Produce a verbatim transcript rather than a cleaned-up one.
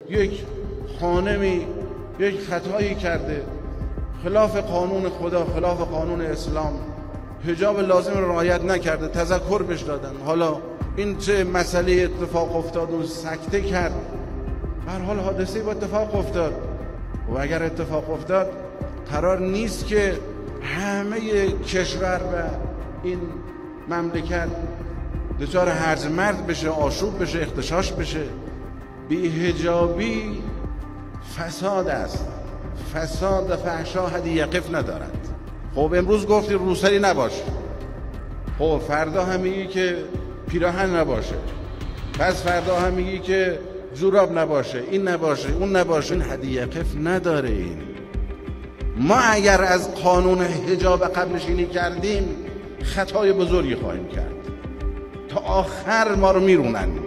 یک خانمی یک خطایی کرده، خلاف قانون خدا، خلاف قانون اسلام، حجاب لازم رو رعایت نکرده، تذکر بهش دادن، حالا این چه مسئله اتفاق افتاد و سکته کرد، به هر حال حادثه با اتفاق افتاد. و اگر اتفاق افتاد قرار نیست که همه کشور و این مملکت دچار هرج مرج بشه، آشوب بشه، اغتشاش بشه. بی‌حجابی فساد است، فساد و فحشا حد یقف ندارد. خب امروز گفتی روسری نباشه، خب فردا هم میگی که پیراهن نباشه، پس فردا هم میگی که جوراب نباشه، این نباشه، اون نباشه. این حد یقف نداره. این ما اگر از قانون حجاب قبلشینی کردیم خطای بزرگی خواهیم کرد. تا آخر ما رو میرونن.